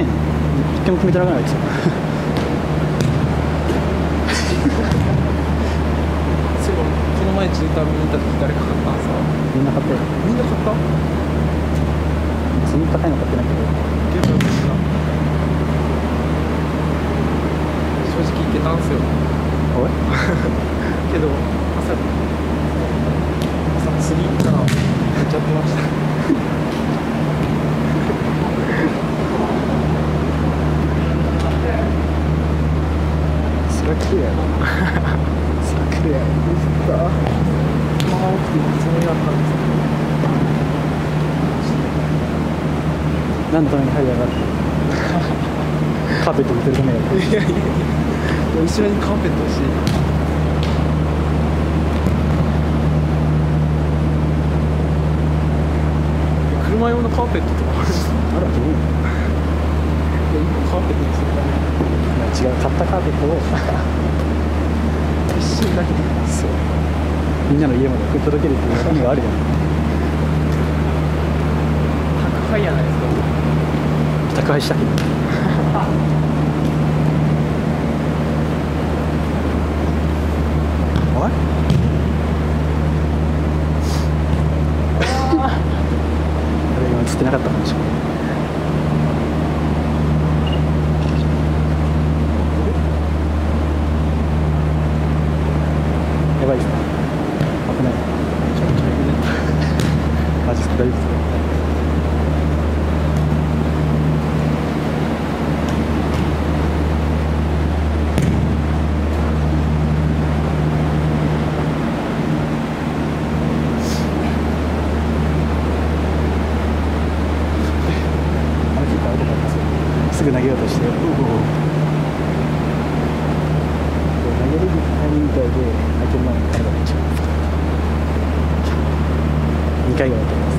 ね一回も決めてなくないあいつ。 そういえばこの前ジューター見に行った時誰か買ったんさ。 みんな買ってる。 みんな買った？ そんな高いの買ってないけど。 ゲームですか？正直行けたんすよ。 おいけど朝釣り行ったら寝ちゃってました。 そりゃ来るやろ。そりゃ来るやろ。 まあ起きてつもりだったんですけど。 何のために這い上がるカーペット売ってるためやろ。 いやいやいや、後ろにカーペット欲しい。車用のカーペットとかあるんですか？ あらどういうの。 いや今カーペットにするために違う、買ったカーペットを一瞬だけでそうみんなの家まで送り届けるっていう意味があるやん。 宅配やないですか。 宅配したけどおい俺今映ってなかったかもしれない。やばいですか？危ない。 ちょっとマジですか？大丈夫ですか？すぐ投げようとして、投げるタイミングぐらいで相手の前に体が出ちゃう。2回ぐらいだと思います。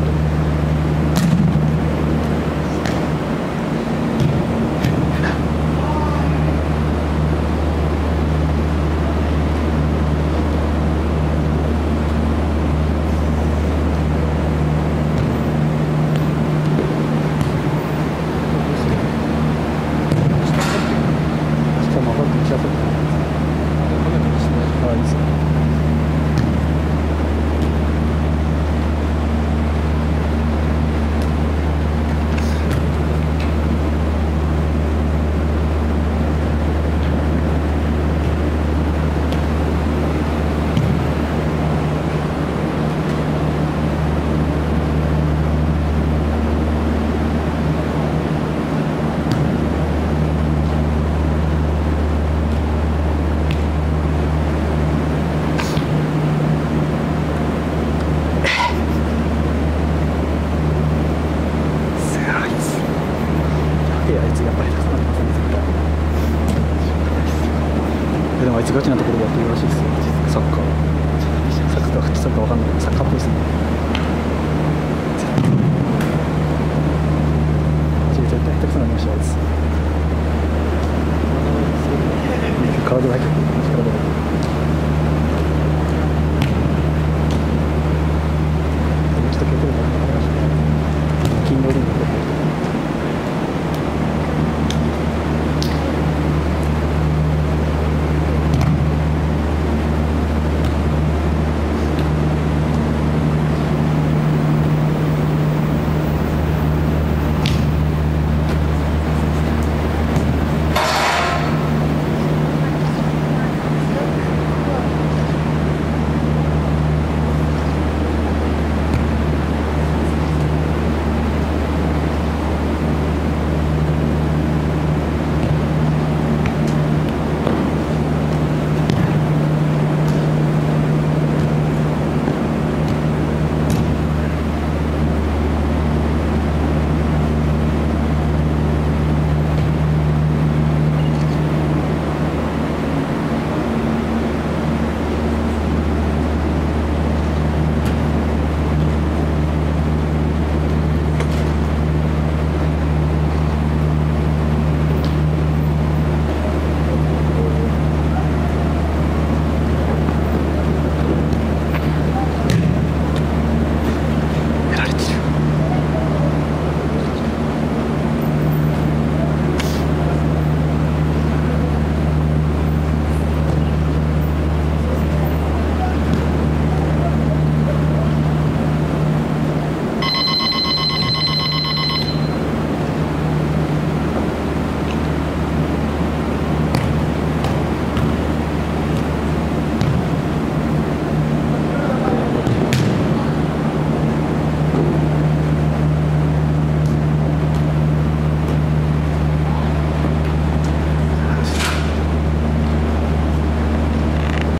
でもあいつガチなところでやってるらしいですよ。サッカーわかんないけどサッカーっぽいですね。